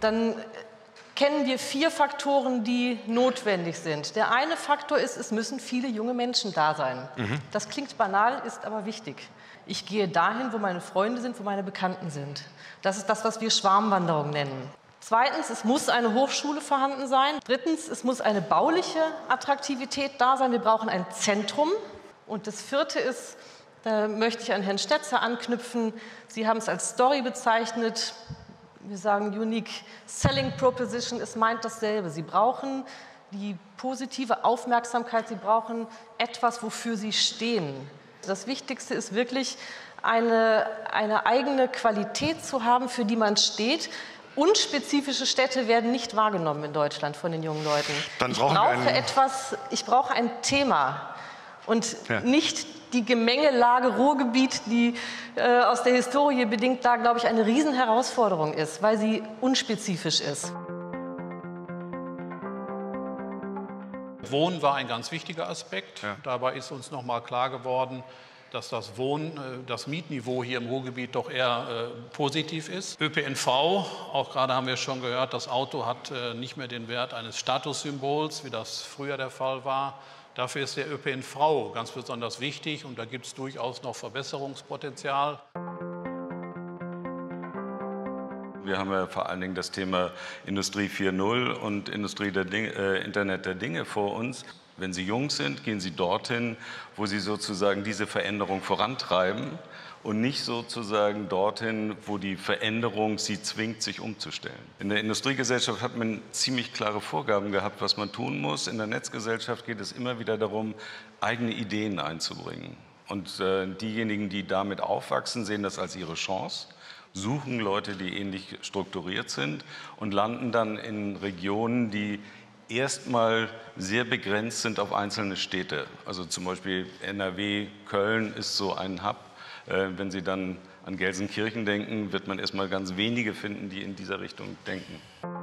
dann kennen wir 4 Faktoren, die notwendig sind. Der eine Faktor ist, es müssen viele junge Menschen da sein. Das klingt banal, ist aber wichtig. Ich gehe dahin, wo meine Freunde sind, wo meine Bekannten sind. Das ist das, was wir Schwarmwanderung nennen. Zweitens, es muss eine Hochschule vorhanden sein. Drittens, es muss eine bauliche Attraktivität da sein. Wir brauchen ein Zentrum. Und das vierte ist, da möchte ich an Herrn Stetzer anknüpfen. Sie haben es als Story bezeichnet. Wir sagen Unique Selling Proposition, es meint dasselbe. Sie brauchen die positive Aufmerksamkeit, Sie brauchen etwas, wofür Sie stehen. Das Wichtigste ist wirklich, eine eigene Qualität zu haben, für die man steht. Unspezifische Städte werden nicht wahrgenommen in Deutschland von den jungen Leuten. Ich brauche ein Thema und nicht die Gemengelage Ruhrgebiet, die aus der Historie bedingt da, glaube ich, eine Riesenherausforderung ist, weil sie unspezifisch ist. Wohnen war ein ganz wichtiger Aspekt. Ja. Dabei ist uns noch mal klar geworden, dass das Mietniveau hier im Ruhrgebiet doch eher positiv ist. ÖPNV, auch gerade haben wir schon gehört, das Auto hat nicht mehr den Wert eines Statussymbols, wie das früher der Fall war. Dafür ist der ÖPNV ganz besonders wichtig und da gibt es durchaus noch Verbesserungspotenzial. Wir haben ja vor allen Dingen das Thema Industrie 4.0 und Internet der Dinge vor uns. Wenn Sie jung sind, gehen Sie dorthin, wo Sie sozusagen diese Veränderung vorantreiben und nicht sozusagen dorthin, wo die Veränderung Sie zwingt, sich umzustellen. In der Industriegesellschaft hat man ziemlich klare Vorgaben gehabt, was man tun muss. In der Netzgesellschaft geht es immer wieder darum, eigene Ideen einzubringen. Und diejenigen, die damit aufwachsen, sehen das als ihre Chance, suchen Leute, die ähnlich strukturiert sind und landen dann in Regionen, die erstmal sehr begrenzt sind auf einzelne Städte. Also zum Beispiel NRW, Köln ist so ein Hub. Wenn Sie dann an Gelsenkirchen denken, wird man erstmal ganz wenige finden, die in dieser Richtung denken.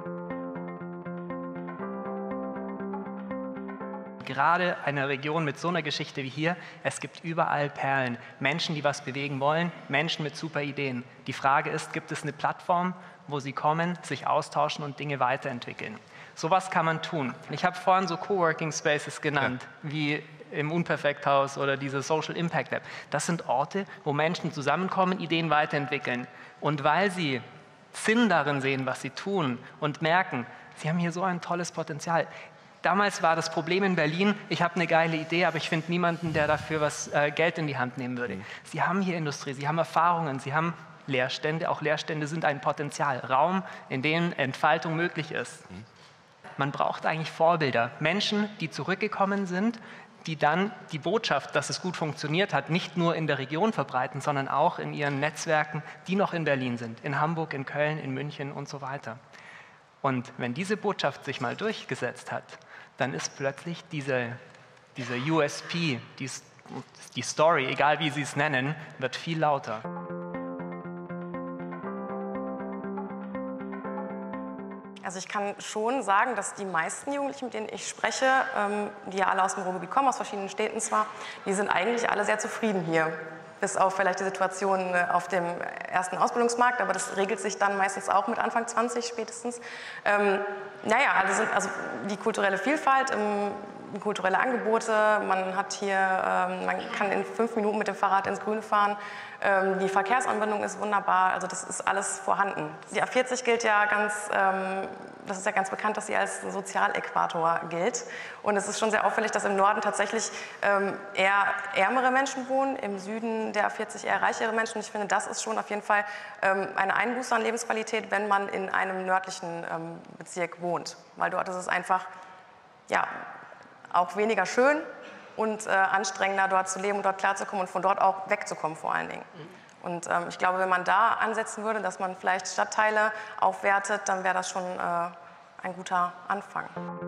Gerade eine Region mit so einer Geschichte wie hier, es gibt überall Perlen. Menschen, die was bewegen wollen, Menschen mit super Ideen. Die Frage ist, gibt es eine Plattform, wo sie kommen, sich austauschen und Dinge weiterentwickeln? Sowas kann man tun. Ich habe vorhin so Coworking Spaces genannt, wie im Unperfekthaus oder diese Social Impact Lab. Das sind Orte, wo Menschen zusammenkommen, Ideen weiterentwickeln. Und weil sie Sinn darin sehen, was sie tun und merken, sie haben hier so ein tolles Potenzial. Damals war das Problem in Berlin, ich habe eine geile Idee, aber ich finde niemanden, der dafür Geld in die Hand nehmen würde. Sie haben hier Industrie, sie haben Erfahrungen, sie haben Leerstände. Auch Leerstände sind ein Potenzial, Raum, in dem Entfaltung möglich ist. Man braucht eigentlich Vorbilder, Menschen, die zurückgekommen sind, die dann die Botschaft, dass es gut funktioniert hat, nicht nur in der Region verbreiten, sondern auch in ihren Netzwerken, die noch in Berlin sind, in Hamburg, in Köln, in München und so weiter. Und wenn diese Botschaft sich mal durchgesetzt hat, dann ist plötzlich dieser USP, die Story, egal wie Sie es nennen, wird viel lauter. Also ich kann schon sagen, dass die meisten Jugendlichen, mit denen ich spreche, die ja alle aus dem Ruhrgebiet kommen, aus verschiedenen Städten zwar, die sind eigentlich alle sehr zufrieden hier. Bis auf vielleicht die Situation auf dem ersten Ausbildungsmarkt, aber das regelt sich dann meistens auch mit Anfang 20 spätestens. Also die kulturelle Vielfalt, kulturelle Angebote, man hat hier, man kann in 5 Minuten mit dem Fahrrad ins Grüne fahren, die Verkehrsanbindung ist wunderbar, also das ist alles vorhanden. Die A40 gilt ja das ist ja ganz bekannt, dass sie als Sozialäquator gilt. Und es ist schon sehr auffällig, dass im Norden tatsächlich eher ärmere Menschen wohnen, im Süden der A40 eher reichere Menschen. Und ich finde, das ist schon auf jeden Fall eine Einbuße an Lebensqualität, wenn man in einem nördlichen Bezirk wohnt. Weil dort ist es einfach ja, auch weniger schön und anstrengender, dort zu leben und dort klarzukommen und von dort auch wegzukommen vor allen Dingen. Und ich glaube, wenn man da ansetzen würde, dass man vielleicht Stadtteile aufwertet, dann wäre das schon ein guter Anfang.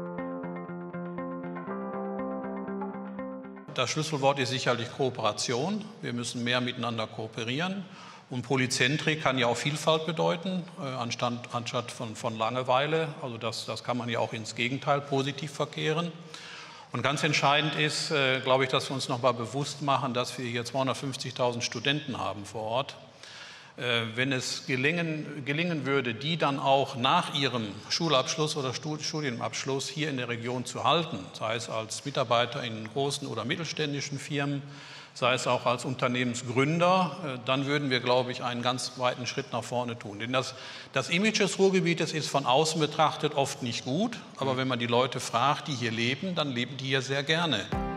Das Schlüsselwort ist sicherlich Kooperation. Wir müssen mehr miteinander kooperieren. Und Polyzentrik kann ja auch Vielfalt bedeuten, anstatt von Langeweile. Also das kann man ja auch ins Gegenteil positiv verkehren. Und ganz entscheidend ist, glaube ich, dass wir uns noch mal bewusst machen, dass wir hier 250.000 Studenten haben vor Ort. Wenn es gelingen würde, die dann auch nach ihrem Schulabschluss oder Studienabschluss hier in der Region zu halten, sei es als Mitarbeiter in großen oder mittelständischen Firmen, sei es auch als Unternehmensgründer, dann würden wir, glaube ich, einen ganz weiten Schritt nach vorne tun. Denn das Image des Ruhrgebietes ist von außen betrachtet oft nicht gut, aber wenn man die Leute fragt, die hier leben, dann leben die hier sehr gerne.